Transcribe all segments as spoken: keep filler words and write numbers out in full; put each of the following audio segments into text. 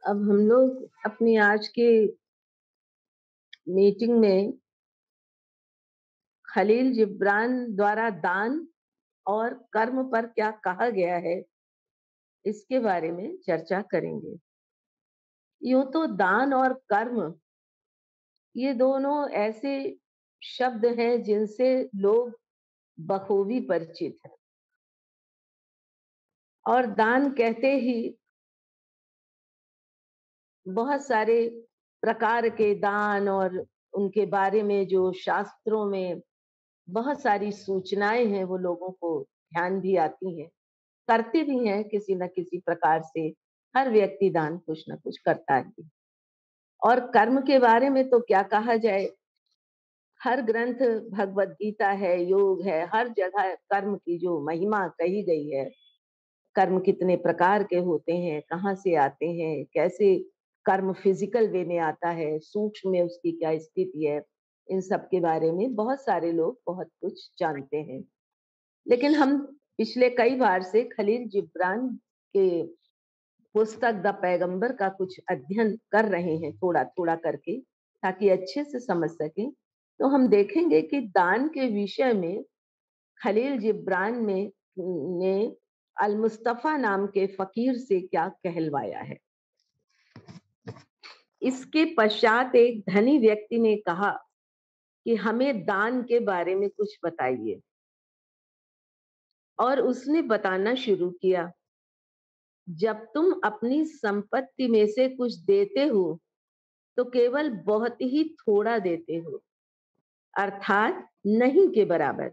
अब हम लोग अपनी आज की मीटिंग में खलील जिब्रान द्वारा दान और कर्म पर क्या कहा गया है, इसके बारे में चर्चा करेंगे। यूं तो दान और कर्म ये दोनों ऐसे शब्द हैं जिनसे लोग बखूबी परिचित हैं। और दान कहते ही बहुत सारे प्रकार के दान और उनके बारे में जो शास्त्रों में बहुत सारी सूचनाएं हैं वो लोगों को ध्यान भी आती हैं, करते भी हैं किसी न किसी प्रकार से। हर व्यक्ति दान कुछ न कुछ करता है। और कर्म के बारे में तो क्या कहा जाए, हर ग्रंथ भगवत गीता है, योग है, हर जगह कर्म की जो महिमा कही गई है। कर्म कितने प्रकार के होते हैं, कहाँ से आते हैं, कैसे कर्म फिजिकल वे में आता है, सूक्ष्म में उसकी क्या स्थिति है, इन सब के बारे में बहुत सारे लोग बहुत कुछ जानते हैं। लेकिन हम पिछले कई बार से खलील जिब्रान के पुस्तक द पैगंबर का कुछ अध्ययन कर रहे हैं, थोड़ा थोड़ा करके, ताकि अच्छे से समझ सकें। तो हम देखेंगे कि दान के विषय में खलील जिब्रान में ने अल मुस्तफा नाम के फकीर से क्या कहलवाया है। इसके पश्चात एक धनी व्यक्ति ने कहा कि हमें दान के बारे में कुछ बताइए, और उसने बताना शुरू किया। जब तुम अपनी संपत्ति में से कुछ देते हो तो केवल बहुत ही थोड़ा देते हो, अर्थात नहीं के बराबर।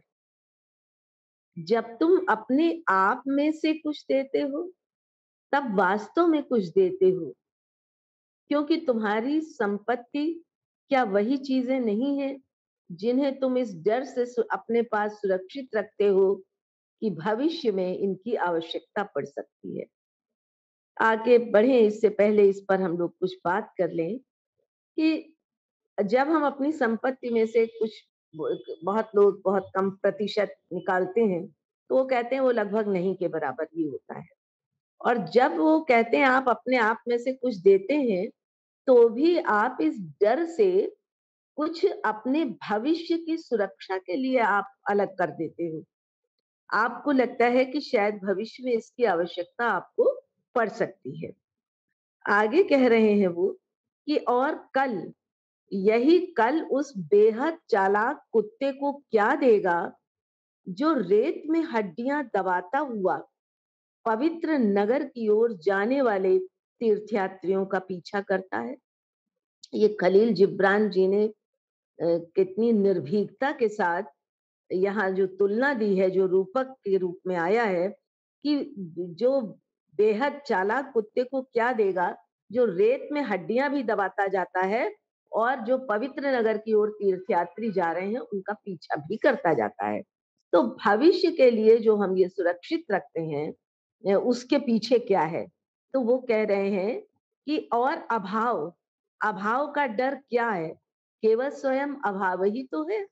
जब तुम अपने आप में से कुछ देते हो तब वास्तव में कुछ देते हो, क्योंकि तुम्हारी संपत्ति क्या वही चीजें नहीं है जिन्हें तुम इस डर से सु- अपने पास सुरक्षित रखते हो कि भविष्य में इनकी आवश्यकता पड़ सकती है। आगे बढ़े इससे पहले इस पर हम लोग कुछ बात कर लें कि जब हम अपनी संपत्ति में से कुछ, बहुत लोग बहुत कम प्रतिशत निकालते हैं, तो वो कहते हैं वो लगभग नहीं के बराबर ही होता है। और जब वो कहते हैं आप अपने आप में से कुछ देते हैं, तो भी आप इस डर से कुछ अपने भविष्य की सुरक्षा के लिए आप अलग कर देते हो। आपको लगता है कि शायद भविष्य में इसकी आवश्यकता आपको पड़ सकती है। आगे कह रहे हैं वो कि और कल, यही कल उस बेहद चालाक कुत्ते को क्या देगा जो रेत में हड्डियां दबाता हुआ पवित्र नगर की ओर जाने वाले तीर्थयात्रियों का पीछा करता है। ये खलील जिब्रान जी ने अ, कितनी निर्भीकता के साथ यहाँ जो तुलना दी है, जो रूपक के रूप में आया है कि जो बेहद चालाक कुत्ते को क्या देगा जो रेत में हड्डियां भी दबाता जाता है, और जो पवित्र नगर की ओर तीर्थयात्री जा रहे हैं उनका पीछा भी करता जाता है। तो भविष्य के लिए जो हम ये सुरक्षित रखते हैं, अ, उसके पीछे क्या है? तो वो कह रहे हैं कि और अभाव, अभाव का डर क्या है? केवल स्वयं अभाव ही तो है।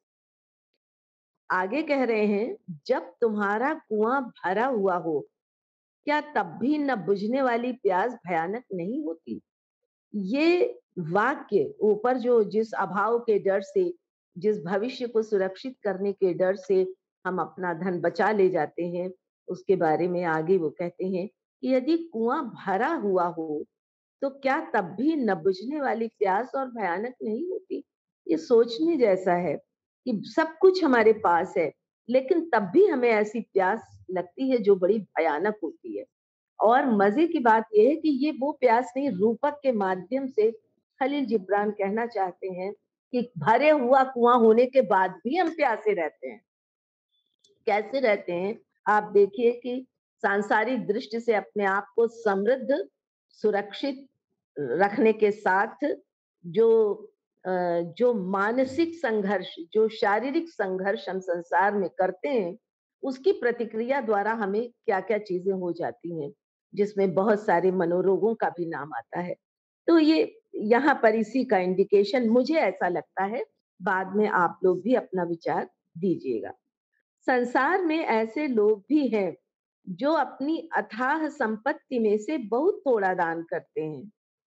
आगे कह रहे हैं, जब तुम्हारा कुआं भरा हुआ हो, क्या तब भी न बुझने वाली प्यास भयानक नहीं होती? ये वाक्य ऊपर जो जिस अभाव के डर से, जिस भविष्य को सुरक्षित करने के डर से हम अपना धन बचा ले जाते हैं, उसके बारे में आगे वो कहते हैं कि यदि कुआं भरा हुआ हो तो क्या तब भी न बुझने वाली प्यास और भयानक नहीं होती? ये सोचने जैसा है कि सब कुछ हमारे पास है, लेकिन तब भी हमें ऐसी प्यास लगती है जो बड़ी भयानक होती है। और मजे की बात ये है कि ये वो प्यास नहीं, रूपक के माध्यम से खलील जिब्रान कहना चाहते हैं कि भरे हुआ कुआं होने के बाद भी हम प्यासे रहते हैं। कैसे रहते हैं? आप देखिए कि सांसारिक दृष्टि से अपने आप को समृद्ध, सुरक्षित रखने के साथ जो अ, जो मानसिक संघर्ष, जो शारीरिक संघर्ष हम संसार में करते हैं, उसकी प्रतिक्रिया द्वारा हमें क्या-क्या चीजें हो जाती हैं, जिसमें बहुत सारे मनोरोगों का भी नाम आता है। तो ये यहाँ पर इसी का इंडिकेशन मुझे ऐसा लगता है, बाद में आप लोग भी अपना विचार दीजिएगा। संसार में ऐसे लोग भी हैं जो अपनी अथाह संपत्ति में से बहुत थोड़ा दान करते हैं,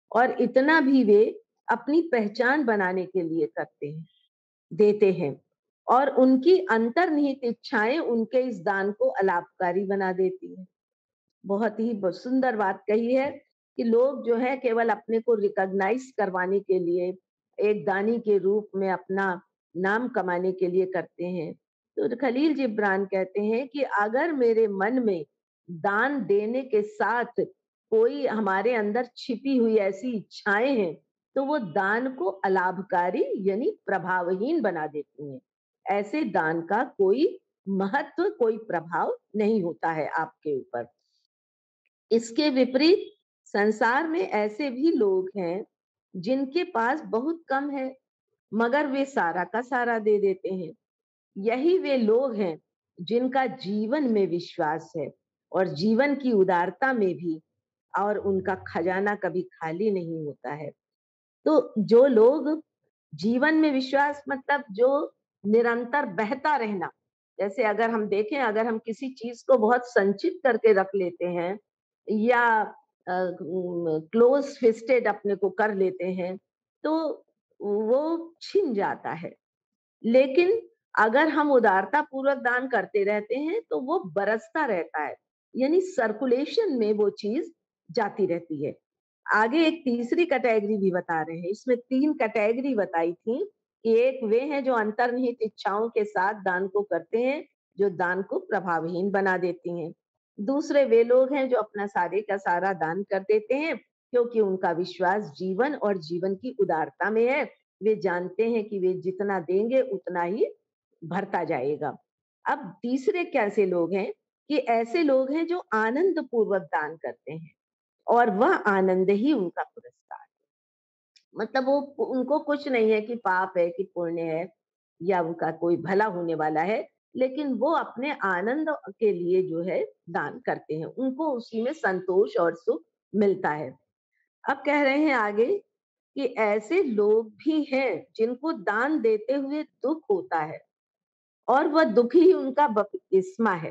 और इतना भी वे अपनी पहचान बनाने के लिए करते हैं, देते हैं, और उनकी अंतर्निहित इच्छाएं उनके इस दान को अलाभकारी बना देती हैं। बहुत ही ब सुंदर बात कही है कि लोग जो है केवल अपने को रिकॉग्नाइज़ करवाने के लिए, एक दानी के रूप में अपना नाम कमाने के लिए करते हैं। तो खलील जिब्रान कहते हैं कि अगर मेरे मन में दान देने के साथ कोई हमारे अंदर छिपी हुई ऐसी इच्छाएँ हैं, तो वो दान को अलाभकारी यानी प्रभावहीन बना देती हैं। ऐसे दान का कोई महत्व, कोई प्रभाव नहीं होता है आपके ऊपर। इसके विपरीत संसार में ऐसे भी लोग हैं जिनके पास बहुत कम है, मगर वे सारा का सारा दे देते हैं। यही वे लोग हैं जिनका जीवन में विश्वास है और जीवन की उदारता में भी, और उनका खजाना कभी खाली नहीं होता है। तो जो लोग जीवन में विश्वास मतलब जो निरंतर बहता रहना, जैसे अगर हम देखें, अगर हम किसी चीज को बहुत संचित करके रख लेते हैं या क्लोज फिस्टेड अपने को कर लेते हैं, तो वो छिन जाता है। लेकिन अगर हम उदारता पूर्वक दान करते रहते हैं तो वो बरसता रहता है, यानी सर्कुलेशन में वो चीज जाती रहती है। आगे एक तीसरी कैटेगरी भी बता रहे हैं, इसमें तीन कैटेगरी बताई थी कि एक वे हैं जो अंतर्निहित इच्छाओं के साथ दान को करते हैं, जो दान को प्रभावहीन बना देती हैं। दूसरे वे लोग हैं जो अपना सारे का सारा दान कर देते हैं क्योंकि उनका विश्वास जीवन और जीवन की उदारता में है। वे जानते हैं कि वे जितना देंगे उतना ही भरता जाएगा। अब तीसरे कैसे लोग हैं कि ऐसे लोग हैं जो आनंद पूर्वक दान करते हैं और वह आनंद ही उनका पुरस्कार है। मतलब वो उनको कुछ नहीं है कि पाप है कि पुण्य है या उनका कोई भला होने वाला है, लेकिन वो अपने आनंद के लिए जो है दान करते हैं, उनको उसी में संतोष और सुख मिलता है। अब कह रहे हैं आगे कि ऐसे लोग भी हैं जिनको दान देते हुए दुख होता है और वह दुख ही उनका बपतिस्मा है।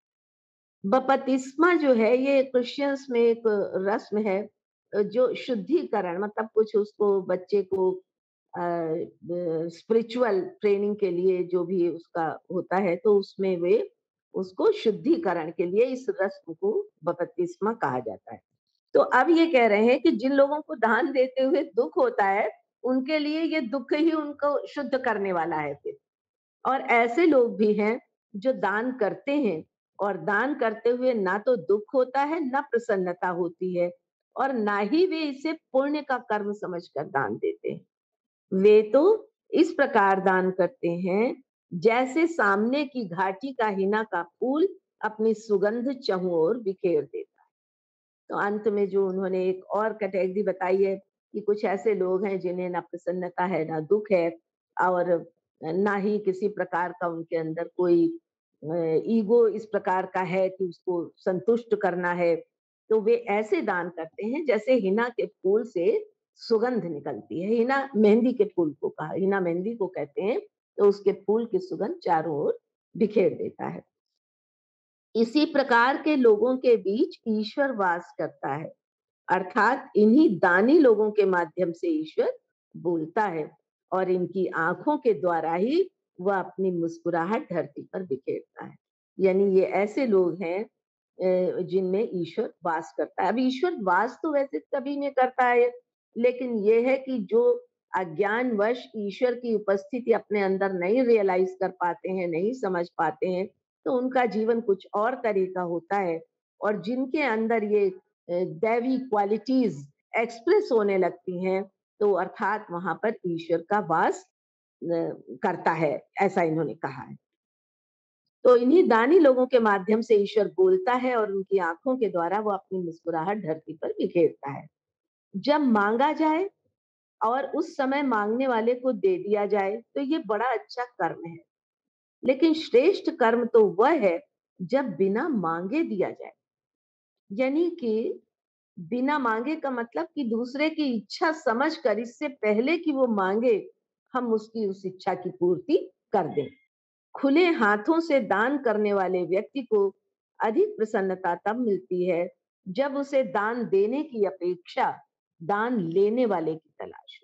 बपतिस्मा जो है ये क्रिश्चियंस में एक रस्म है, अ, जो शुद्धिकरण मतलब कुछ उसको बच्चे को स्पिरिचुअल ट्रेनिंग के लिए जो भी उसका होता है, तो उसमें वे उसको शुद्धिकरण के लिए इस रस्म को बपतिस्मा कहा जाता है। तो अब ये कह रहे हैं कि जिन लोगों को दान देते हुए दुख होता है, उनके लिए ये दुख ही उनको शुद्ध करने वाला है फिर। और ऐसे लोग भी हैं जो दान करते हैं और दान करते हुए ना तो दुख होता है, ना प्रसन्नता होती है, और ना ही वे इसे पुण्य का कर्म समझकर दान देते हैं। वे तो इस प्रकार दान करते हैं जैसे सामने की घाटी का हिना का फूल अपनी सुगंध चहुं ओर बिखेर देता है। तो अंत में जो उन्होंने एक और कैटेगरी बताई है कि कुछ ऐसे लोग हैं जिन्हें ना प्रसन्नता है, ना दुख है, और ना ही किसी प्रकार का उनके अंदर कोई अ, ईगो इस प्रकार का है कि उसको संतुष्ट करना है। तो वे ऐसे दान करते हैं जैसे हिना के फूल से सुगंध निकलती है। हिना मेहंदी के फूल को कहा, हिना मेहंदी को कहते हैं, तो उसके फूल की सुगंध चारों ओर बिखेर देता है। इसी प्रकार के लोगों के बीच ईश्वर वास करता है, अर्थात इन्हीं दानी लोगों के माध्यम से ईश्वर बोलता है और इनकी आंखों के द्वारा ही वह अपनी मुस्कुराहट धरती पर बिखेरता है। यानी ये ऐसे लोग हैं अ, जिनमें ईश्वर वास करता है। अब ईश्वर वास तो वैसे सभी में करता है, लेकिन ये है कि जो अज्ञानवश ईश्वर की उपस्थिति अपने अंदर नहीं रियलाइज कर पाते हैं, नहीं समझ पाते हैं, तो उनका जीवन कुछ और तरीका होता है। और जिनके अंदर ये अ, दैवी क्वालिटीज एक्सप्रेस होने लगती हैं, तो अर्थात वहां पर ईश्वर का वास अ, करता है, ऐसा इन्होंने कहा है। तो इन्हीं दानी लोगों के माध्यम से ईश्वर बोलता है और उनकी आंखों के द्वारा वो अपनी मुस्कुराहट धरती पर बिखेरता है। जब मांगा जाए और उस समय मांगने वाले को दे दिया जाए तो ये बड़ा अच्छा कर्म है। लेकिन श्रेष्ठ कर्म तो वह है जब बिना मांगे दिया जाए, यानी कि बिना मांगे का मतलब कि दूसरे की इच्छा समझकर, इससे पहले कि वो मांगे, हम उसकी उस इच्छा की पूर्ति कर दें। खुले हाथों से दान करने वाले व्यक्ति को अधिक प्रसन्नता तब मिलती है जब उसे दान देने की अपेक्षा दान लेने वाले की तलाश हो।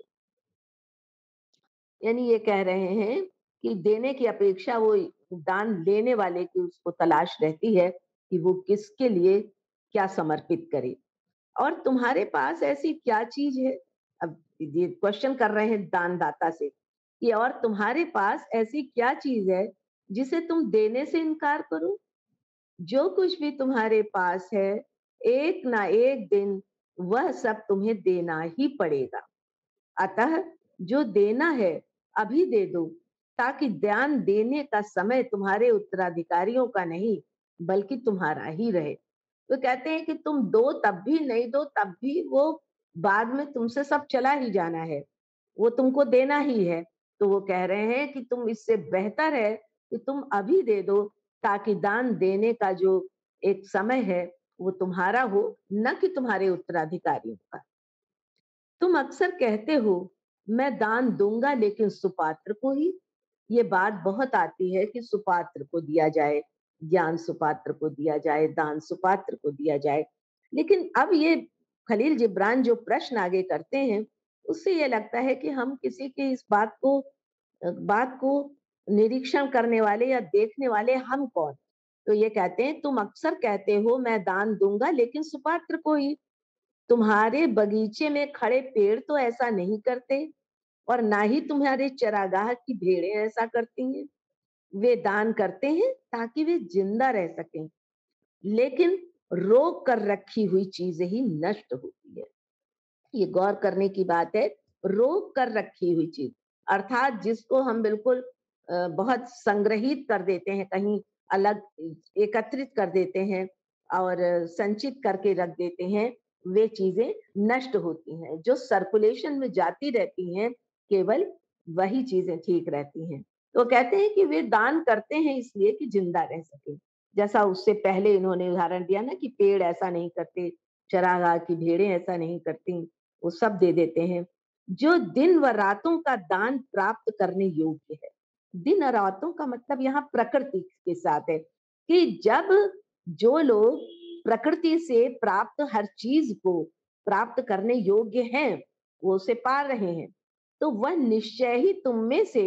यानी ये कह रहे हैं कि देने की अपेक्षा वो दान लेने वाले की उसको तलाश रहती है कि वो किसके लिए क्या समर्पित करे। और तुम्हारे पास ऐसी क्या चीज है, अब ये क्वेश्चन कर रहे हैं दानदाता से कि और तुम्हारे पास ऐसी क्या चीज है जिसे तुम देने से इनकार करो। जो कुछ भी तुम्हारे पास है, एक ना एक दिन वह सब तुम्हें देना ही पड़ेगा। अतः जो देना है अभी दे दो, ताकि दान देने का समय तुम्हारे उत्तराधिकारियों का नहीं बल्कि तुम्हारा ही रहे। तो कहते हैं कि तुम दो तब भी, नहीं दो तब भी, वो बाद में तुमसे सब चला ही जाना है, वो तुमको देना ही है। तो वो कह रहे हैं कि तुम, इससे बेहतर है कि तुम अभी दे दो, ताकि दान देने का जो एक समय है वो तुम्हारा हो, न कि तुम्हारे उत्तराधिकारियों का। तुम अक्सर कहते हो मैं दान दूंगा लेकिन सुपात्र को ही। ये बात बहुत आती है कि सुपात्र को दिया जाए, ज्ञान सुपात्र को दिया जाए, दान सुपात्र को दिया जाए। लेकिन अब ये खलील जिब्रान जो प्रश्न आगे करते हैं, उससे ये लगता है कि हम किसी की इस बात को अ, बात को निरीक्षण करने वाले या देखने वाले हम कौन। तो ये कहते हैं तुम अक्सर कहते हो मैं दान दूंगा लेकिन सुपात्र को ही। तुम्हारे बगीचे में खड़े पेड़ तो ऐसा नहीं करते, और ना ही तुम्हारे चरागाह की भेड़ें ऐसा करती हैं। वे दान करते हैं ताकि वे जिंदा रह सकें, लेकिन रोक कर रखी हुई चीजें ही नष्ट होती है। ये गौर करने की बात है। रोक कर रखी हुई चीज, अर्थात जिसको हम बिल्कुल अ, बहुत संग्रहित कर देते हैं, कहीं अलग एकत्रित कर देते हैं और संचित करके रख देते हैं, वे चीजें नष्ट होती हैं। जो सर्कुलेशन में जाती रहती हैं, केवल वही चीजें ठीक रहती हैं। तो कहते हैं कि वे दान करते हैं इसलिए कि जिंदा रह सके। जैसा उससे पहले इन्होंने उदाहरण दिया ना कि पेड़ ऐसा नहीं करते, चरागाह की भेड़ें ऐसा नहीं करती, वो सब दे देते हैं। जो दिन व रातों का दान प्राप्त करने योग्य है। दिन और रातों का मतलब यहाँ प्रकृति के साथ है कि जब जो लोग प्रकृति से प्राप्त हर चीज को प्राप्त करने योग्य हैं, वो उसे पा रहे हैं, तो वह निश्चय ही तुम में से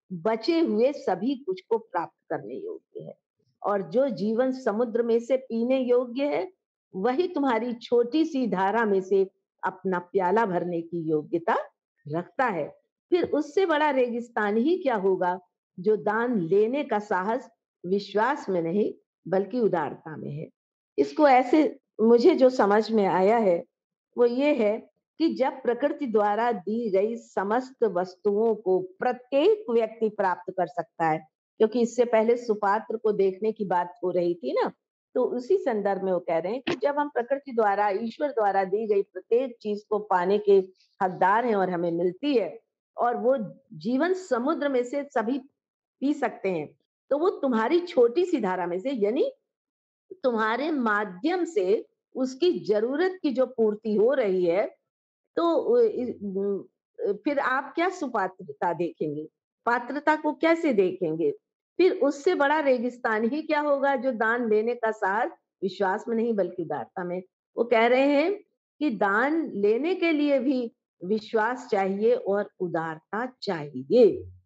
बचे हुए सभी कुछ को प्राप्त करने योग्य है। और जो जीवन समुद्र में से पीने योग्य है, वही तुम्हारी छोटी सी धारा में से अपना प्याला भरने की योग्यता रखता है। फिर उससे बड़ा रेगिस्तान ही क्या होगा, जो दान लेने का साहस विश्वास में नहीं बल्कि उदारता में है। इसको ऐसे मुझे जो समझ में आया है वो ये है कि जब प्रकृति द्वारा दी गई समस्त वस्तुओं को प्रत्येक व्यक्ति प्राप्त कर सकता है, क्योंकि इससे पहले सुपात्र को देखने की बात हो रही थी ना, तो उसी संदर्भ में वो कह रहे हैं कि जब हम प्रकृति द्वारा, ईश्वर द्वारा दी गई प्रत्येक चीज को पाने के हकदार हैं और हमें मिलती है, और वो जीवन समुद्र में से सभी पी सकते हैं, तो वो तुम्हारी छोटी सी धारा में से, यानी तुम्हारे माध्यम से उसकी जरूरत की जो पूर्ति हो रही है, तो अ, इ उम, अ, फिर आप क्या सुपात्रता देखेंगे? पात्रता को कैसे देखेंगे? फिर उससे बड़ा रेगिस्तान ही क्या होगा, जो दान लेने का साहस विश्वास में नहीं बल्कि उदारता में। वो कह रहे हैं कि दान लेने के लिए भी विश्वास चाहिए और उदारता चाहिए।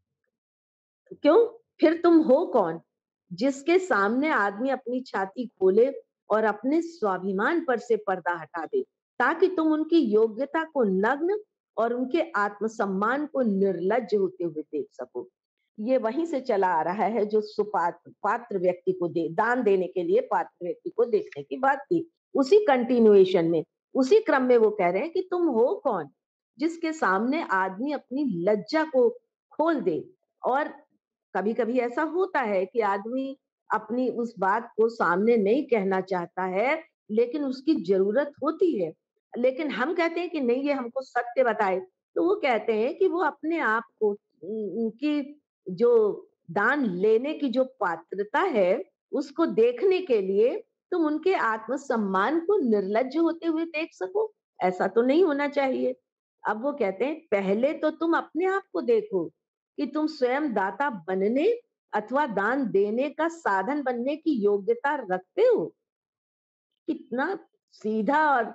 क्यों? फिर तुम हो कौन? जिसके सामने आदमी अपनी छाती खोले और अपने स्वाभिमान पर से पर्दा हटा दे, ताकि तुम उनकी योग्यता को नग्न और उनके आत्मसम्मान को निर्लज्ज होते हुए देख सको। ये वहीं से चला आ रहा है जो सुपात्र पात्र व्यक्ति को दे दान देने के लिए पात्र व्यक्ति को देखने की बात थी। उसी कंटिन्यूएशन में, उसी क्रम में वो कह रहे हैं कि तुम हो कौन? जिसके सामने आदमी अपनी लज्जा को खोल दे। और कभी-कभी ऐसा होता है कि आदमी अपनी उस बात को सामने नहीं कहना चाहता है, लेकिन उसकी ज़रूरत होती है। लेकिन हम कहते हैं कि नहीं, ये हमको सत्य बताए, तो वो कहते हैं कि वो अपने आप को उ उनकी जो दान लेने की जो पात्रता है, उसको देखने के लिए तुम उनके आत्मसम्मान को निर्लज्ज होते हुए देख सको, ऐसा तो नहीं होना चाहिए। अब वो कहते हैं पहले तो तुम अपने आप को देखो कि तुम स्वयं दाता बनने अथवा दान देने का साधन बनने की योग्यता रखते हो। कितना सीधा और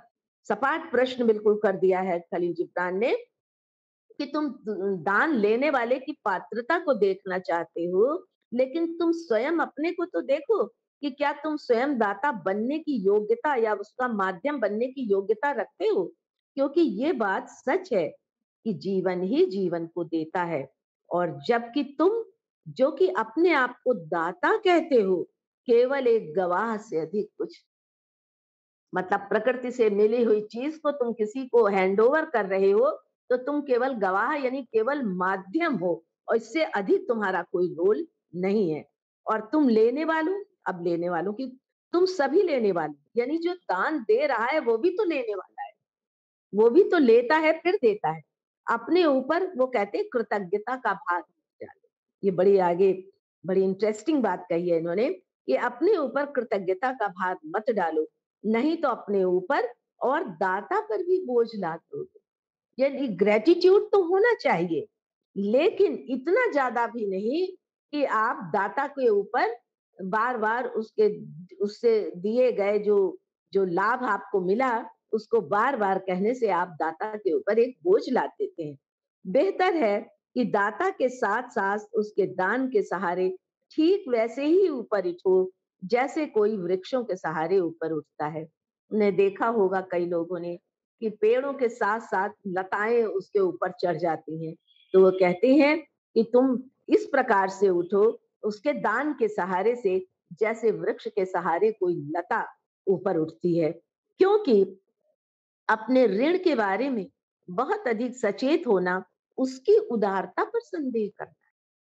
सपाट प्रश्न बिल्कुल कर दिया है खलील जिब्रान ने कि तुम दान लेने वाले की पात्रता को देखना चाहते हो, लेकिन तुम स्वयं अपने को तो देखो कि क्या तुम स्वयं दाता बनने की योग्यता या उसका माध्यम बनने की योग्यता रखते हो? क्योंकि ये बात सच है कि जीवन ही जीवन को देता है और जबकि तुम जो कि अपने आप को दाता कहते हो, केवल एक गवाह से अधिक कुछ मतलब प्रकृति से मिली हुई चीज को तुम किसी को हैंडओवर कर रहे हो, तो तुम केवल गवाह यानी केवल माध्यम हो और इससे अधिक तुम्हारा कोई रोल नहीं है। और तुम लेने वालों अब लेने वालों की तुम सभी लेने वाले यानी जो दान दे रहा है वो भी तो लेने वाला है, वो भी तो लेता है फिर देता है। अपने ऊपर वो कहते हैं कृतज्ञता का भार मत डालो। ये बड़ी आगे बड़ी इंटरेस्टिंग बात कही है इन्होंने कि अपने ऊपर कृतज्ञता का भार मत डालो, नहीं तो अपने ऊपर और दाता पर भी बोझ लाद दोगे। यानी ग्रेटिट्यूड तो होना चाहिए, लेकिन इतना ज्यादा भी नहीं कि आप दाता के ऊपर बार-बार उसके उससे दिए गए जो जो लाभ आपको मिला, उसको बार-बार कहने से आप दाता के ऊपर एक बोझ लाद देते हैं। बेहतर है कि दाता के साथ-साथ उसके दान के सहारे ठीक वैसे ही ऊपर उठो, जैसे कोई वृक्षों के सहारे ऊपर उठता है। ने देखा होगा कई लोगों ने कि पेड़ों के साथ-साथ लताएँ उसके ऊपर चढ़ जाती हैं। तो वो कहते हैं कि तुम इस प्रकार से उठो, उसके दान के सहारे से जैसे वृक्ष के सहारे कोई लता ऊपर उठती है। क्योंकि अपने ऋण के बारे में बहुत अधिक सचेत होना, उसकी उदारता पर संदेह करना।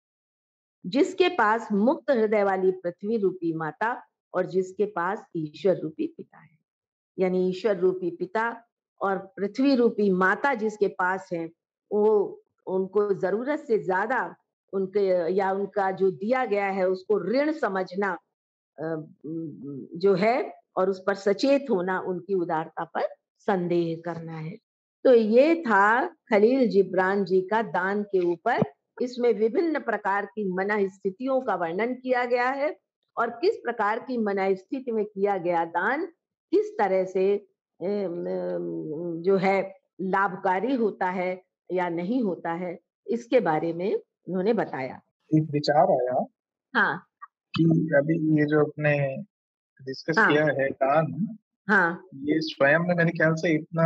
जिसके पास मुक्त हृदय वाली पृथ्वी रूपी माता और जिसके पास ईश्वर रूपी पिता है। यानी ईश्वर रूपी पिता और पृथ्वी रूपी माता जिसके पास है, वो उनको ज़रूरत से ज़्यादा उनके या उनका जो दिया गया है उसको ऋण समझना अ, उम, जो है और उस पर सचेत होना, उनकी उदारता पर संदेह करना है। तो ये था खलील जिब्रान जी का दान के ऊपर। इसमें विभिन्न प्रकार की मनःस्थितियों का वर्णन किया गया है और किस प्रकार की मनःस्थिति में किया गया दान, किस तरह से अम, अम, जो है लाभकारी होता है या नहीं होता है, इसके बारे में उन्होंने बताया। एक विचार आया हाँ, कि अभी ये जो आपने डिस्कस हाँ, किया है दान, हाँ, ये स्वयं में मेरे ख्याल से इतना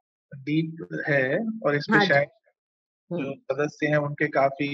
डीप है और इस पे हाँ जी। शायद हुँ, जो सदस्य हैं उनके काफ़ी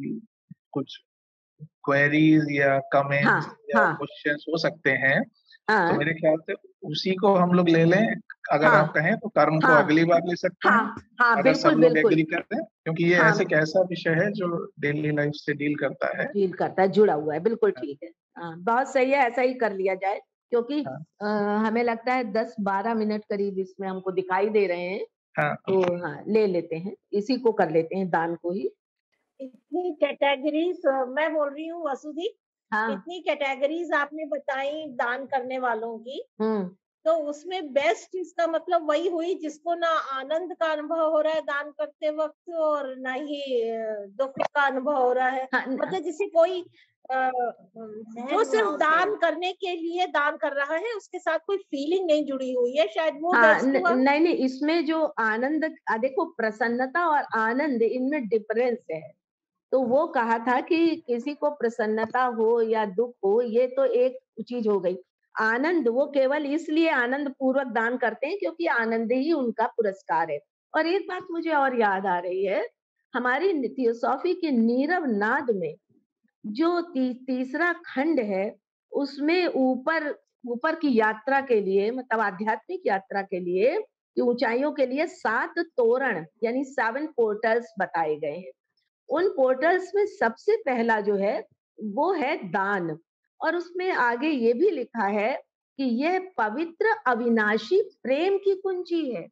कुछ क्वेरीज़ या हाँ, कमेंट्स या हाँ, क्वेश्चन्स हो सकते हैं। तो हाँ, मेरे ख्याल से उसी को हम लोग ले लें, अगर हाँ, आप कहें तो कर्म को हाँ, अगली बार ले सकते हैं, हाँ, हाँ, अगर सब बिल्कुल, लोग बिल्कुल। एग्री करते हैं, क्योंकि ये ऐसे हाँ, एक ऐसा विषय है जो डेली लाइफ से डील करता है। डील करता है, जुड़ा हुआ है, बिल्कुल हाँ, ठीक है। हाँ, बहुत सही है, ऐसा ही कर लिया जाए क्योंकि हाँ, अ, हमें लगता है दस बारह मिनट करीब इसमें हमको दिखाई दे रहे हैं, हाँ, तो हाँ, ले लेते हैं, इसी को कर लेते हैं दान को ही। इतनी कैटेगरीज़ मैं बोल रही हूँ वसुधी, हाँ, इतनी कैटेगरीज़ आपने बताई दान करने वालों की, हुँ, तो उसमें बेस्ट इसका मतलब वही हुई जिसको ना आनंद का अनुभव हो रहा है दान करते वक़्त और ना ही अ, दुःख का अनुभव हो रहा है। हाँ, न मतलब जैसे कोई अ, जो सिर्फ़ दान करने के लिए दान कर रहा है, उसके साथ कोई फीलिंग नहीं जुड़ी हुई है, शायद वो हाँ, बेस्ट न हुआ। नहीं, नहीं, इसमें जो आनंद अ, देखो प्रसन्नता और आनंद इनमें डिफरेंस है। तो वो कहा था कि किसी को प्रसन्नता हो या दुःख हो, ये तो एक चीज़ हो गई। आनंद वो केवल इसलिए आनंद पूर्वक दान करते हैं क्योंकि आनंद ही उनका पुरस्कार है। और एक बात मुझे और याद आ रही है, हमारी नि थियोसॉफी के नीरव नाद में जो ती तीसरा खंड है, उसमें ऊपर ऊपर की यात्रा के लिए मतलब आध्यात्मिक यात्रा के लिए, कि ऊँचाइयों के लिए सात तोरण यानी सात पोर्टल्स बताए गए हैं। उन पोर्टल्स में सबसे पहला जो है वो है दान और उसमें आगे ये भी लिखा है कि यह पवित्र अविनाशी प्रेम की कुंजी है।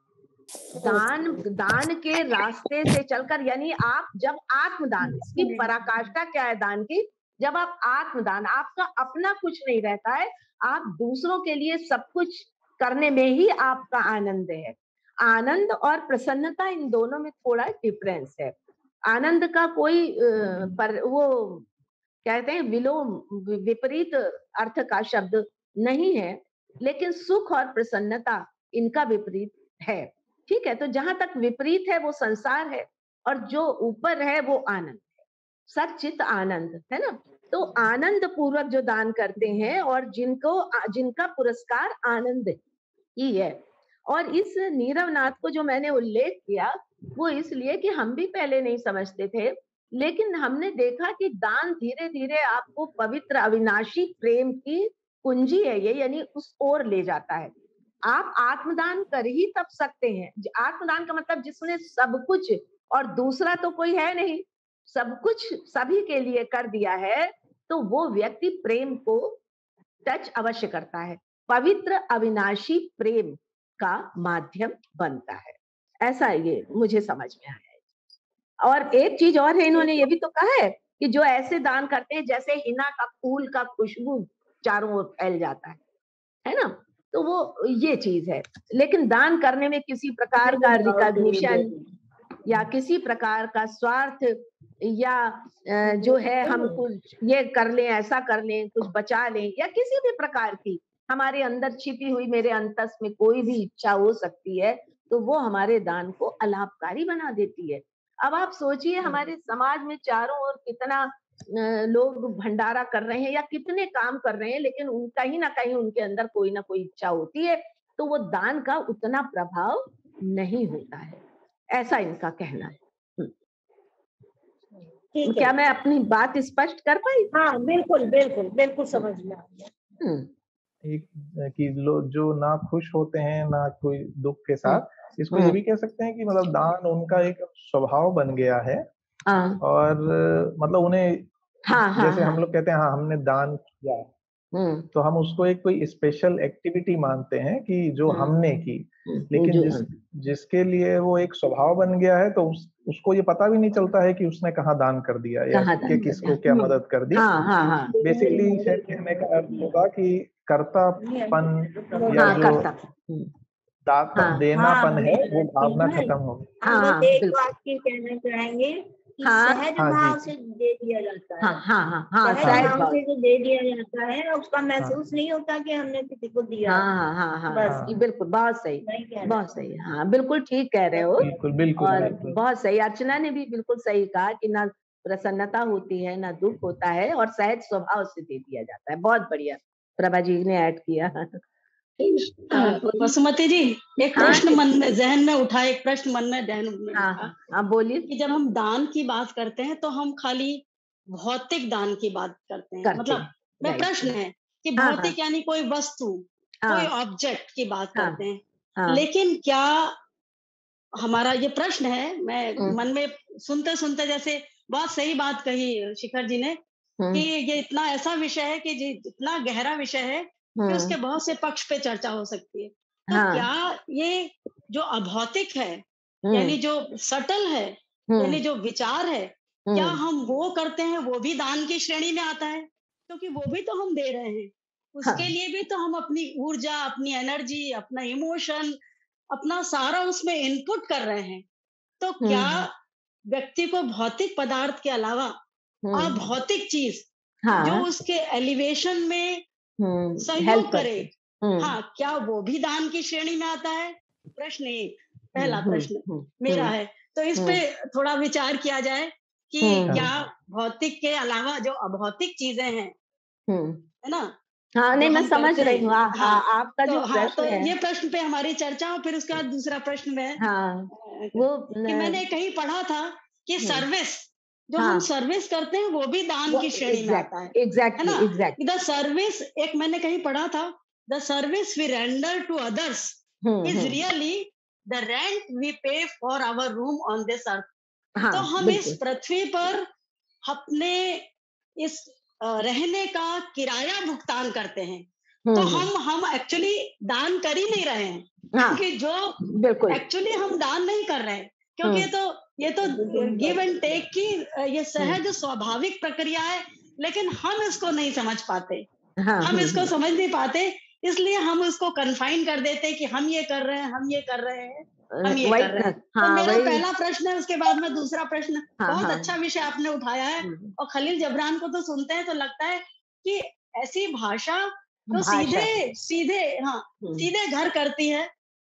दान दान के रास्ते से चलकर यानी आप जब आत्मदान इसकी पराकाष्ठा क्या है दान की जब आप आत्मदान आपका अपना कुछ नहीं रहता है आप दूसरों के लिए सब कुछ करने में ही आपका आनंद है आनंद और प्रसन्नता इन दोनों में थोड़ा डिफरेंस है आनंद का कोई अ, पर वो कहते हैं विलोम विपरीत अर्थ का शब्द नहीं है लेकिन सुख और प्रसन्नता इनका विपरीत है। ठीक है, तो जहां तक विपरीत है वो संसार है और जो ऊपर है वो आनंद, सच्चित आनंद है ना। तो आनंद पूर्वक जो दान करते हैं और जिनको जिनका पुरस्कार आनंद ही है। और इस नीरव नाथ को जो मैंने उल्लेख किया वो इसलिए कि हम भी पहले नहीं समझते थे, लेकिन हमने देखा कि दान धीरे धीरे आपको पवित्र अविनाशी प्रेम की कुंजी है ये, यानी उस ओर ले जाता है। आप आत्मदान कर ही तब सकते हैं, आत्मदान का मतलब जिसने सब कुछ और दूसरा तो कोई है नहीं, सब कुछ सभी के लिए कर दिया है, तो वो व्यक्ति प्रेम को टच अवश्य करता है, पवित्र अविनाशी प्रेम का माध्यम बनता है। ऐसा ये मुझे समझ में आया है। और एक चीज और है, इन्होंने ये भी तो कहा है कि जो ऐसे दान करते हैं जैसे हिना का फूल का खुशबू चारों ओर फैल जाता है, है ना। तो वो ये चीज है, लेकिन दान करने में किसी प्रकार का रिकॉग्निशन या किसी प्रकार का स्वार्थ या जो है हम कुछ ये कर लें, ऐसा कर लें, कुछ बचा लें, या किसी भी प्रकार की हमारे अंदर छिपी हुई मेरे अंतस में कोई भी इच्छा हो सकती है, तो वो हमारे दान को अलाभकारी बना देती है। अब आप सोचिए हमारे समाज में चारों ओर कितना लोग भंडारा कर रहे हैं या कितने काम कर रहे हैं, लेकिन उन कहीं ना कहीं उनके अंदर कोई ना कोई इच्छा होती है, तो वो दान का उतना प्रभाव नहीं होता है, ऐसा इनका कहना है। ठीक क्या है, मैं अपनी बात स्पष्ट कर पाई? हाँ बिल्कुल बिल्कुल बिल्कुल समझ में आ गया। एक कि लोग जो ना खुश होते हैं ना कोई दुख के साथ, इसको ये भी कह सकते हैं कि मतलब दान उनका एक स्वभाव बन गया है। और मतलब उन्हें हाँ, हाँ, जैसे हम लोग कहते हैं हाँ हमने दान किया, तो हम उसको एक कोई स्पेशल एक्टिविटी मानते हैं कि जो हमने की, लेकिन जिस जिसके लिए वो एक स्वभाव बन गया है, तो उस, उसको ये पता भी नहीं चलता है कि उसने कहाँ दान कर दिया या कि किसको क्या मदद कर दी। हाँ, हाँ, हाँ। बेसिकली शायद कहने का अर्थ होगा कि कर्तापन या हाँ, जो दाता हाँ, देनापन है वो भावना खत्म हो गई। हाँ, हाँ, एक बात की कहना चाहेंगे कि हाँ, सहज हाँ, भाव जी, से दे दिया जाता है। हाँ, हाँ, हाँ, हाँ, सहज सहज भाव भाव से जो दे दिया जाता है उसका हाँ, महसूस नहीं होता कि हमने किसी को दिया। हाँ, हाँ, हाँ, बस हाँ, बिल्कुल बहुत सही, नहीं कहना। बहुत सही, हाँ बिल्कुल ठीक कह रहे हो। बिल्कुल बिल्कुल और बिल्कुल। बहुत सही, अर्चना ने भी बिल्कुल सही कहा कि ना प्रसन्नता होती है ना दुख होता है और सहज स्वभाव से दे दिया जाता है। बहुत बढ़िया, प्रभा जी ने ऐड किया। वसुमती जी, एक हाँ, प्रश्न मन में जहन में उठा, एक प्रश्न मन में ध्यान में हाँ, उठा हाँ बोलिए। कि जब हम दान की बात करते हैं तो हम खाली भौतिक दान की बात करते हैं, करते मतलब हैं, मैं राइट, प्रश्न है कि हाँ, भौतिक यानी कोई वस्तु, कोई हाँ, ऑब्जेक्ट की बात हाँ, करते हैं, हाँ, लेकिन क्या हमारा ये प्रश्न है, मैं हम्म, मन में सुनते सुनते जैसे बहुत सही बात कही शिखर जी ने कि हम्म, ये इतना ऐसा विषय है कि जी इतना गहरा विषय है कि उसके हम्म, बहुत से पक्ष पे चर्चा हो सकती है। तो हाँ, क्या ये जो अभौतिक है, हम्म, यानी जो सटल है, हम्म, यानी जो विचार है, क्या हम्म, हम वो करते हैं वो भी दान की श्रेणी में आता है? क्योंकि वो भी तो हम दे रहे हैं, उसके हाँ, लिए भी तो हम अपनी ऊर्जा, अपनी एनर्जी, अपना इमोशन, अपना सारा उसमें इनपुट कर रहे हैं। तो क्या हम्म, व्यक्ति को भौतिक पदार्थ के अलावा हम्म, अभौतिक चीज जो हाँ, उसके एलिवेशन में हम्म, हेल्प सहयोग करे, करते, हम्म, हाँ, क्या वो भी दान की श्रेणी में आता है? प्रश्न एक, हम्म, पहला हम्म, प्रश्न हम्म, मेरा हम्म, है। तो इस पे हम्म, थोड़ा विचार किया जाए कि हम्म, क्या भौतिक के अलावा जो अभौतिक चीजें हैं, हम्म, है ना, हाँ नहीं जो मैं हम समझ करते रही हैं, हूँ। हाँ, हाँ, हाँ, आपका तो जो हाँ, तो प्रश्न है, ये प्रश्न पे हमारी चर्चा, और फिर उसके बाद दूसरा प्रश्न में हाँ अ, वो कि मैंने न, कहीं पढ़ा था कि हम्म, सर्विस, जो हम हाँ सर्विस करते हैं वो भी दान वो की श्रेणी में आता है एग्जैक्ट है एग्जैक्टली ना। एग्जैक्ट द सर्विस, एक मैंने कहीं पढ़ा था, the service we render to others hmm, is hmm, really the rent we pay for our room on this earth. तो हाँ हम इस बिल्कुल, पृथ्वी पर अपने इस अ, रहने का किराया भुगतान करते हैं। तो हम्म, हम्म, हम हम एक्चुअली दान कर ही नहीं रहे हैं, क्योंकि हाँ जो बिल्कुल, एक्चुअली हम दान नहीं कर रहे हैं, क्योंकि ये हम्म, तो ये तो गिव एंड टेक की अ, ये हम्म, सहज स्वाभाविक प्रक्रिया है, लेकिन हम इसको नहीं समझ पाते, हाँ, हम हम्म, इसको हम्म, समझ नहीं पाते, इसलिए हम उसको कन्फाइन कर देते हैं कि हम ये कर रहे हैं, हम ये कर रहे हैं, अ, हम ये वही कर रहे हैं। तो हाँ मेरा वही, पहला प्रश्न है, उसके बाद में दूसरा प्रश्न। हाँ, बहुत हाँ, अच्छा विषय आपने उठाया है, हम्म, और खलील जबरान को तो सुनते हैं तो लगता है कि ऐसी भाषा जो भाषा, सीधे सीधे हाँ हम्म, सीधे घर करती है,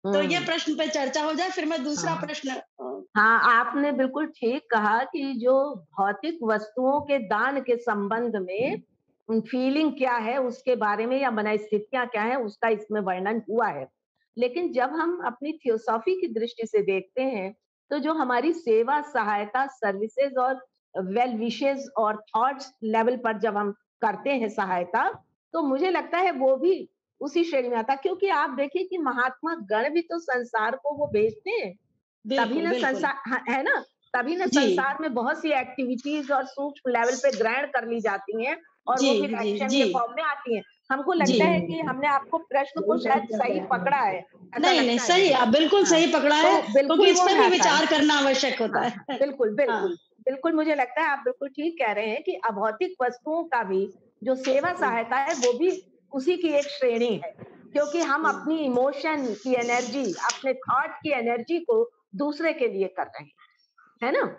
तो ये प्रश्न पे चर्चा हो जाए, फिर मैं दूसरा हाँ। प्रश्न। हाँ, आपने बिल्कुल ठीक कहा कि जो भौतिक वस्तुओं के दान के संबंध में फीलिंग क्या है उसके बारे में, या मनस्थितियां क्या है उसका इसमें वर्णन हुआ है। लेकिन जब हम अपनी थियोसॉफी की दृष्टि से देखते हैं, तो जो हमारी सेवा, सहायता, सर्विसेज और वेल विशेस और थॉट्स लेवल पर जब हम करते हैं सहायता, तो मुझे लगता है वो भी उसी श्रेणी में आता है। क्योंकि आप देखिए कि महात्मा गण भी तो संसार को वो भेजते हैं, तभी बिल्कुल ना बिल्कुल संसार हाँ, है ना? तभी ना जी संसार में बहुत सी एक्टिविटीज और सूक्ष्म लेवल पे ग्रहण कर ली जाती हैं और जी वो फिर जी एक्शन जी के फॉर्म में आती हैं। हमको जी लगता है कि हमने आपको प्रश्न को शायद सही पकड़ा है, ऐसा नहीं नहीं, लगता है सही, मुझे। आप बिल्कुल हाँ, सही पकड़ा है, तो क्योंकि बिल्कुल इस वो पर भी रहता है। विचार करना आवश्यक होता हाँ, है। बिल्कुल, हाँ। बिल्कुल। बिल्कुल मुझे लगता है आप बिल्कुल ठीक कह रहे हैं कि अभौतिक वस्तुओं का भी जो सेवा सहायता है वो भी उसी की एक श्रेणी है। क्योंकि हम अपनी इमोशन की एनर्जी, अपने थॉट की एनर्जी को दूसरे के लिए कर रहे हैं, है ना?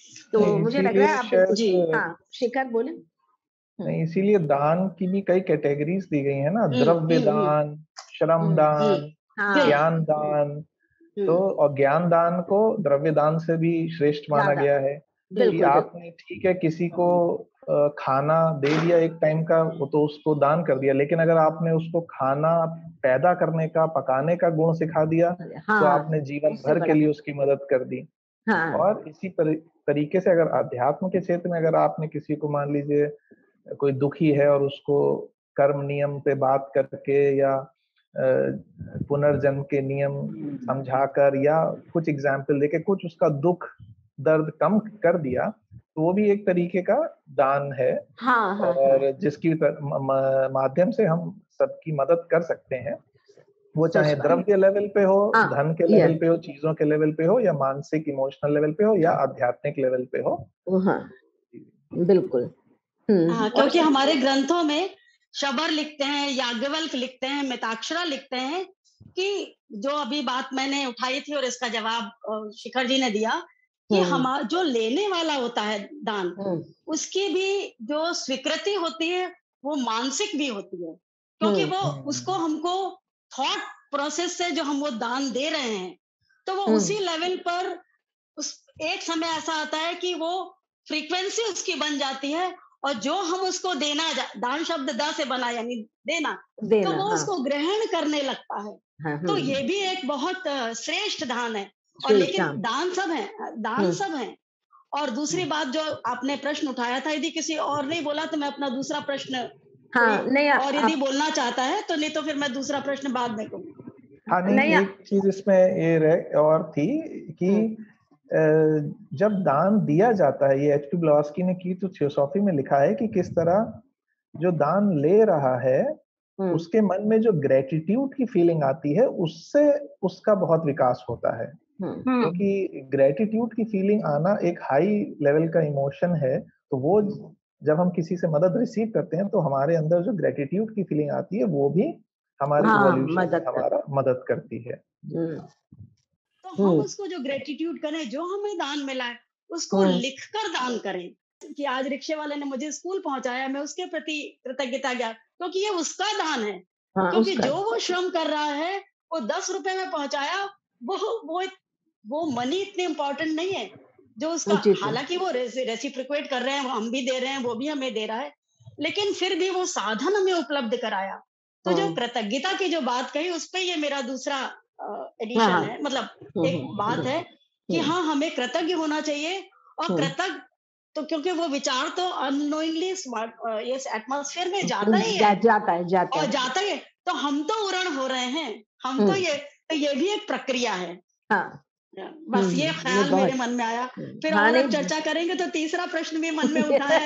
तो नहीं, मुझे लग रहा इसीलिए है आप बिल्कुल जी। शायद हाँ, शिखर बोलें? हुँ। नहीं, इसीलिए दान की भी कई कैटेगरीज दी गई है ना, हुँ, द्रव्य हुँ, हुँ, दान, श्रम हुँ, हुँ, दान, हाँ, बिल्कुल। ज्ञान दान। तो हुँ, और ज्ञान दान को द्रव्य दान से भी श्रेष्ठ माना ज़्यादा। गया है कि बिल्कुल, बिल्कुल। बिल्कुल। आपने ठीक है किसी को अ, खाना दे दिया एक टाइम का, वो तो उसको दान कर दिया, लेकिन अगर आपने उसको खाना पैदा करने का, पकाने का गुण सिखा दिया, तो हाँ, आपने जीवन उससे भर के बड़ा लिए उसकी मदद कर दी। हाँ, और इसी तरी, तरीके से अगर अध्यात्म के क्षेत्र में अगर आपने किसी को मान लीजिए कोई दुखी है और उसको कर्म नियम पे बात करके या अ, पुनर्जन्म के नियम समझाकर या कुछ एग्जाम्पल देके कुछ उसका दुख दर्द कम कर दिया, तो वो भी एक तरीके का दान है। हाँ, हाँ, हाँ, और जिसकी त- म- म- माध्यम से हम सबकी मदद कर सकते हैं, वो चाहे सच बात। द्रव्य लेवल पे हो, हाँ, धन के लेवल यस, पे हो, चीजों के लेवल पे हो, या मानसिक इमोशनल लेवल पे हो, या आध्यात्मिक लेवल पे हो। वो हाँ, बिल्कुल। हुँ, हाँ, और क्योंकि श हमारे ग्रंथों में शबर लिखते हैं, याज्ञवल्क्य लिखते हैं, मिताक्षरा लिखते हैं कि जो अभी बात मैंने उठाई थी और इसका जवाब अ, शिखर जी ने दिया कि हुँ, हमा जो लेने वाला होता है दान, हुँ, उसकी भी जो स्वीकृति होती है, वो मानसिक भी होती है। क्योंकि हुँ, वो उसको हम्म, हमको थॉट प्रोसेस से जो हम वो दान दे रहे हैं, तो वो हुँ, उसी लेवल पर उस एक समय ऐसा आता है कि वो फ्रीक्वेंसी उसकी बन जाती है, और जो हम उसको देना जा- दान शब्द द से बना यानी देना, तो देना, वो हाँ, उसको ग्रहण करने लगता है। हाँ, तो हुँ, ये भी एक बहुत अ, श्रेष्ठ दान है। और श्रेष्ठ लेकिन हाँ, दान सब है, दान हुँ, सब है। और दूसरी हुँ। बात जो आपने प्रश्न उठाया था, यदि किसी और ने बोला तो मैं अपना दूसरा प्रश्न, कोई हाँ, नहीं और यदि आप बोलना चाहता है तो, नहीं तो फिर मैं दूसरा प्रश्न बाद में कहूँ। हाँ, नहीं नहीं, एक चीज इसमें ये रह और थी कि हुँ, अ, जब दान दिया जाता है, ये एच पी ब्लॉस्की ने की तो थियोसॉफी में लिखा है कि किस तरह जो दान ले रहा है हुँ, उसके मन में जो ग्रेटिट्यूड की फीलिंग आती है, उससे उसका बहुत विकास होता है। हुँ, क्योंकि ग्रेटिट्यूड की फीलिंग आना एक हाई लेवल का इमोशन है, तो वो जब हम किसी से मदद रिसीव करते हैं तो हमारे अंदर जो ग्रेटिट्यूड की फीलिंग आती है वो भी हमारे हाँ, इवोल्यूशन में मदद कर हमारा मदद करती है। हुँ, तो हम हुँ, उसको जो ग्रेटिट्यूड करें, जो हमें दान मिला है, उसको हुँ, लिखकर दान करें। कि आज रिक्शे वाले ने मुझे स्कूल पहुंचाया, मैं उसके प्रति कृतज्ञता ज्ञात, क्योंकि ये उसका दान है। हाँ, क्योंकि उसका जो वो श्रम कर रहा है, वो दस रुपए में पहुंचाया, वो वो वो मनी इतनी इंपॉर्टेंट नहीं है। जो उसका, उचित है। हालांकि वो रेसिप्रोकेट कर रहे हैं, हम भी दे रहे हैं, वो भी हमें दे रहा है, लेकिन फिर भी वो साधन हमें उपलब्ध कराया। तो जो हुँ, कृतज्ञता की जो बात कही, उस पे ये मेरा दूसरा हाँ, एडिशन हाँ, है, मतलब हुँ, एक हुँ, बात है कि हुँ, हाँ, हमें कृतज्ञ होना चाहिए। और हुँ, कृतज्ञ, तो क्योंकि वो विचार तो अननोइंगली स्मार्ट ये एटमॉस्फेयर में जाता हुँ, ही जा है, जाता है, जाता और है। जाता ही है। तो हम तो उड़न हो रहे हैं, हम हुँ, तो ये, तो ये भी एक प्रक्रिया है। हाँ, हुँ, बस ये नहीं ख्याल मेरे बहुत मन में आया। हुँ, फिर हाँ, और अब नहीं चर्चा करेंगे तो तीसरा प्रश्न भी मन में उठा है।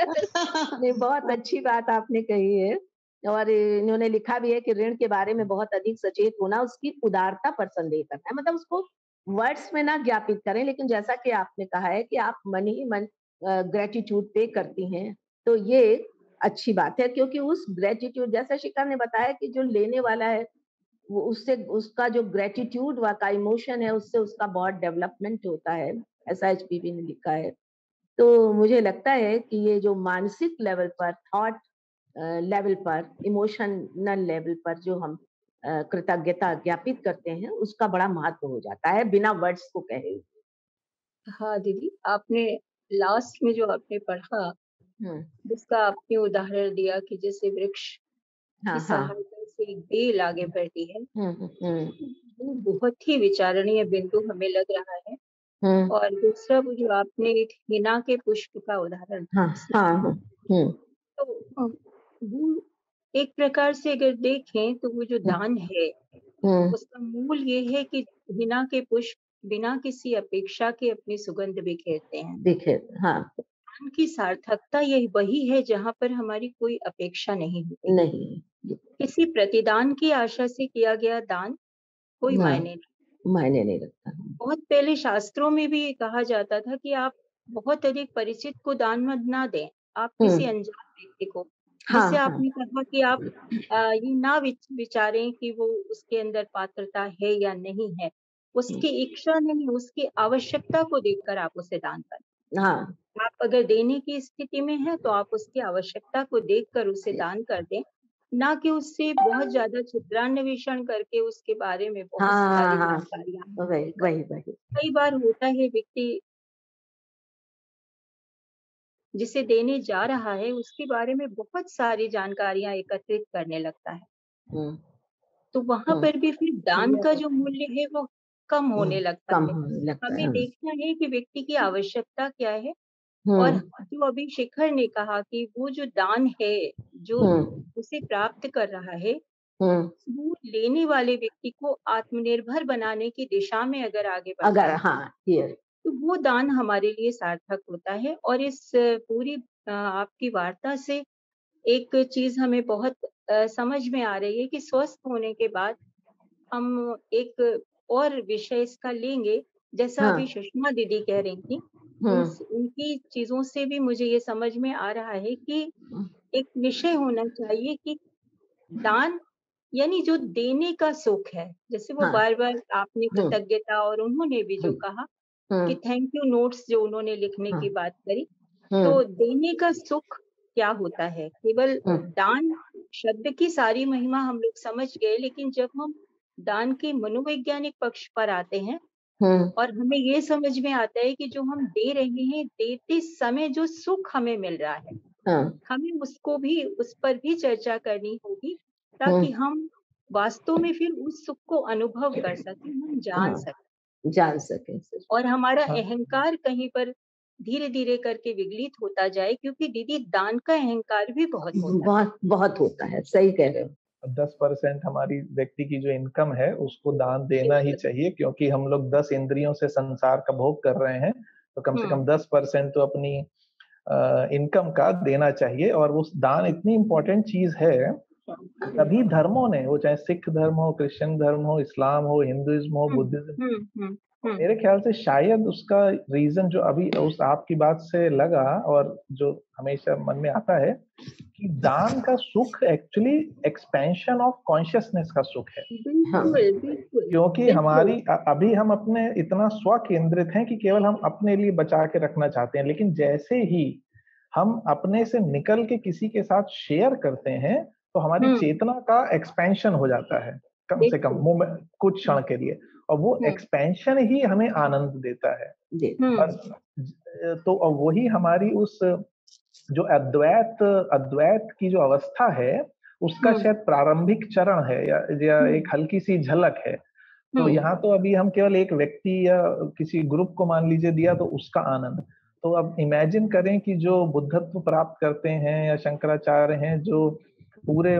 नहीं, बहुत अच्छी बात आपने कही है और इन्होंने लिखा भी है कि ऋण के बारे में बहुत अधिक सचेत होना, उसकी उदारता पर संदेह करना है। मतलब उसको वर्ड्स में ना ज्ञापित करें, लेकिन जैसा कि आपने कहा है कि आप मन ही मन अ, ग्रैटिट्यूड पे करती हैं, तो ये अच्छी बात है क्योंकि उस ग्रैटिट्यूड जैसा शिखा ने बताया कि जो लेने वाला है, वो उससे उसका जो ग्रैटिट्यूड वा का इमोशन है, उससे उसका बहुत डेवलपमेंट होता है, ऐसा एचपीवी ने लिखा है। तो मुझे लगता है कि ये जो मानसिक लेवल पर, थॉट अ, लेवल पर, इमोशनल लेवल पर जो हम कृतज्ञता ज्ञापित करते हैं, उसका बड़ा महत्व हो जाता है बिना वर्ड्स को कहे। हाँ दीदी, आपने लास्ट में जो आपने पढ़ा, जिसका आपने उदाहरण दिया कि जैसे वृक्ष हाँ, की हाँ, सहायता से एक बेल आगे बढ़ती है, वो बहुत ही विचारणीय बिंदु हमें लग रहा है। और दूसरा वो जो आपने हिना के पुष्प का उदाहरण, हाँ, हाँ, तो वो एक प्रकार से अगर देखें तो वो जो दान है उसका मूल ये है कि हिना के पुष्प बिना किसी अपेक्षा के अपनी सुगंध बिखेरते हैं। बिखेर हाँ। दान की सार्थकता यही वही है जहाँ पर हमारी कोई अपेक्षा नहीं होती, नहीं, किसी प्रतिदान की आशा से किया गया दान कोई मायने नहीं मायने नहीं रखता। बहुत पहले शास्त्रों में भी कहा जाता था कि आप बहुत अधिक परिचित को दान मत ना दें, आप किसी अनजान व्यक्ति को, जिससे हाँ, आपने कहा कि आप आ, ये ना विचारें कि वो उसके अंदर पात्रता है या नहीं है, उसकी इच्छा नहीं, उसकी आवश्यकता को देखकर आप उसे दान करें। हाँ, आप अगर देने की स्थिति में हैं तो आप उसकी आवश्यकता को देखकर उसे दान कर दें, ना कि उससे बहुत ज्यादा छिद्रान्वेषण करके उसके बारे में बहुत सारी हाँ, जानकारियां। वही वही वही कई बार होता है व्यक्ति जिसे देने जा रहा है उसके बारे में बहुत सारी जानकारियां एकत्रित करने लगता है, तो वहां पर भी फिर दान का जो मूल्य है वो कम होने लगता कम है। होने लगता हमें है। देखना है कि व्यक्ति की आवश्यकता क्या है, और जो अभी शिखर ने कहा कि वो जो दान है जो उसे प्राप्त कर रहा है, वो लेने वाले व्यक्ति को आत्मनिर्भर बनाने की दिशा में अगर आगे बढ़ता अगर है, हाँ तो वो दान हमारे लिए सार्थक होता है। और इस पूरी आपकी वार्ता से एक चीज हमें बहुत समझ में आ रही है कि स्वस्थ होने के बाद हम एक और विषय इसका लेंगे, जैसा हाँ, अभी सुषमा दीदी कह रही थी, उन, उनकी चीजों से भी मुझे ये समझ में आ रहा है कि एक विषय होना चाहिए कि दान यानी जो देने का सुख है, जैसे वो हाँ, बार बार आपने कृतज्ञता और उन्होंने भी जो कहा कि थैंक यू नोट्स जो उन्होंने लिखने की बात करी, तो देने का सुख क्या होता है। केवल दान शब्द की सारी महिमा हम लोग समझ गए, लेकिन जब हम दान के मनोवैज्ञानिक पक्ष पर आते हैं और हमें ये समझ में आता है कि जो हम दे रहे हैं, देते समय जो सुख हमें मिल रहा है, हमें उसको भी उस पर भी चर्चा करनी होगी, ताकि हम वास्तव में फिर उस सुख को अनुभव कर सकें, हम जान सकें जान सकें और हमारा अहंकार कहीं पर धीरे धीरे करके विगलित होता जाए, क्योंकि दीदी दान का अहंकार भी बहुत होता बहुत है। बहुत होता है, सही कह रहे हो। दस परसेंट हमारी व्यक्ति की जो इनकम है उसको दान देना ही चाहिए, क्योंकि हम लोग दस इंद्रियों से संसार का भोग कर रहे हैं, तो कम से कम दस परसेंट तो अपनी इनकम का देना चाहिए। और वो दान इतनी इम्पोर्टेंट चीज है, सभी धर्मों ने, वो चाहे सिख धर्म हो, क्रिश्चियन धर्म हो, इस्लाम हो, हिंदुइज्म हो, बुद्धिज्म, मेरे ख्याल से शायद उसका रीजन जो अभी उस आपकी बात से लगा और जो हमेशा मन में आता है कि दान का सुख एक्चुअली एक्सपेंशन ऑफ कॉन्शियसनेस का सुख है। बिल्कुल, बिल्कुल, क्योंकि हमारी अभी हम अपने इतना स्व केंद्रित हैं कि केवल हम अपने लिए बचा के रखना चाहते हैं, लेकिन जैसे ही हम अपने से निकल के किसी के साथ शेयर करते हैं तो हमारी चेतना का एक्सपेंशन हो जाता है, कम से कम कुछ क्षण के लिए, और वो एक्सपेंशन ही हमें आनंद देता है। और तो वही हमारी उस जो अद्वैत अद्वैत की जो अवस्था है उसका शायद प्रारंभिक चरण है, या, या एक हल्की सी झलक है। तो यहाँ तो अभी हम केवल एक व्यक्ति या किसी ग्रुप को मान लीजिए दिया तो उसका आनंद, तो अब इमेजिन करें कि जो बुद्धत्व प्राप्त करते हैं या शंकराचार्य हैं जो पूरे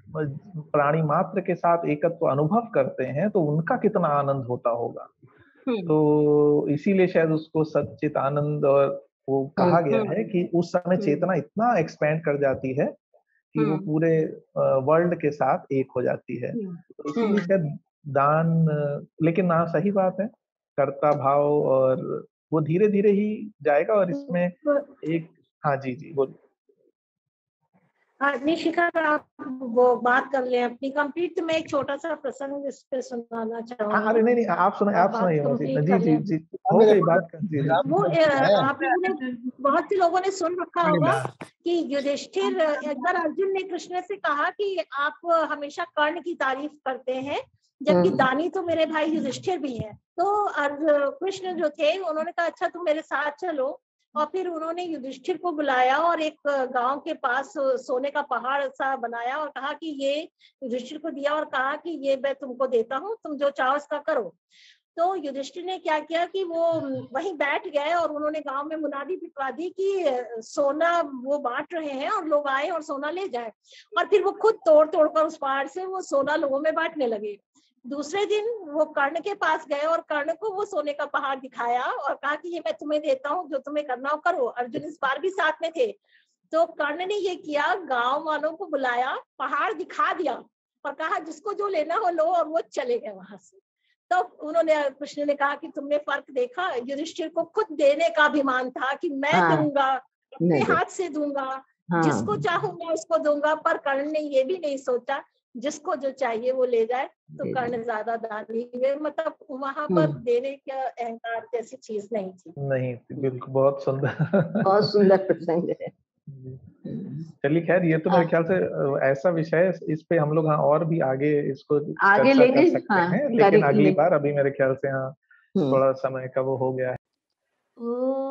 प्राणी मात्र के साथ एकत्व अनुभव करते हैं, तो उनका कितना आनंद होता होगा। तो इसीलिए शायद उसको सच्चित आनंद और वो कहा गया है कि उस समय चेतना इतना एक्सपेंड कर जाती है कि वो पूरे वर्ल्ड के साथ एक हो जाती है। तो इसीलिए शायद दान, लेकिन हाँ सही बात है, कर्ता भाव, और वो धीरे धीरे ही जाएगा। और इसमें एक हाँ जी जी बोलिए। निशिका आप वो बात कर लें अपनी कंप्लीट। तो मैं एक छोटा सा प्रसंग इस पे सुनाना चाहूंगी। अरे नहीं नहीं आप सुनाइए, आप सुनाइए जी जी जी हो गई बात कर दीजिए। वो आप लोगों ने बहुत से लोगों ने सुन रखा होगा कि युधिष्ठिर, एक बार अर्जुन ने कृष्ण से कहा कि आप हमेशा कर्ण की तारीफ करते हैं जबकि दानी तो मेरे भाई युधिष्ठिर भी हैं। तो कृष्ण जो थे उन्होंने कहा अच्छा तुम मेरे साथ चलो, और फिर उन्होंने युधिष्ठिर को बुलाया और एक गांव के पास सोने का पहाड़ सा बनाया और कहा कि ये युधिष्ठिर को दिया और कहा कि ये मैं तुमको देता हूँ, तुम जो चाहो उसका करो। तो युधिष्ठिर ने क्या किया कि वो वहीं बैठ गए और उन्होंने गांव में मुनादी पिटवा दी कि सोना वो बांट रहे हैं और लोग आए और सोना ले जाए। और फिर वो खुद तोड़ तोड़ कर उस पहाड़ से वो सोना लोगों में बांटने लगे। दूसरे दिन वो कर्ण के पास गए और कर्ण को वो सोने का पहाड़ दिखाया और कहा कि ये मैं तुम्हें देता हूँ, जो तुम्हें करना हो करो। अर्जुन इस बार भी साथ में थे। तो कर्ण ने ये किया, गांव वालों को बुलाया, पहाड़ दिखा दिया और कहा जिसको जो लेना हो लो, और वो चले गए वहां से। तो उन्होंने कृष्ण ने कहा कि तुमने फर्क देखा, युधिष्ठिर को खुद देने का अभिमान था कि मैं हाँ, दूंगा, अपने हाथ से दूंगा, हाँ, जिसको चाहूंगा उसको दूंगा। पर कर्ण ने ये भी नहीं सोचा जिसको जो चाहिए वो ले जाए। तो कर्ण ज्यादा दानी हुए, मतलब वहां पर देने का अहंकार जैसी चीज नहीं थी। नहीं बिल्कुल, बहुत सुंदर बहुत सुंदर प्रसंग है। चलिए खैर, ये तो मेरे ख्याल से ऐसा विषय है, इस पे हम लोग हाँ और भी आगे इसको आगे लेंगे कर सकते हाँ, हैं, लेकिन अगली बार। अभी मेरे ख्याल से हाँ थोड़ा समय का वो हो गया है।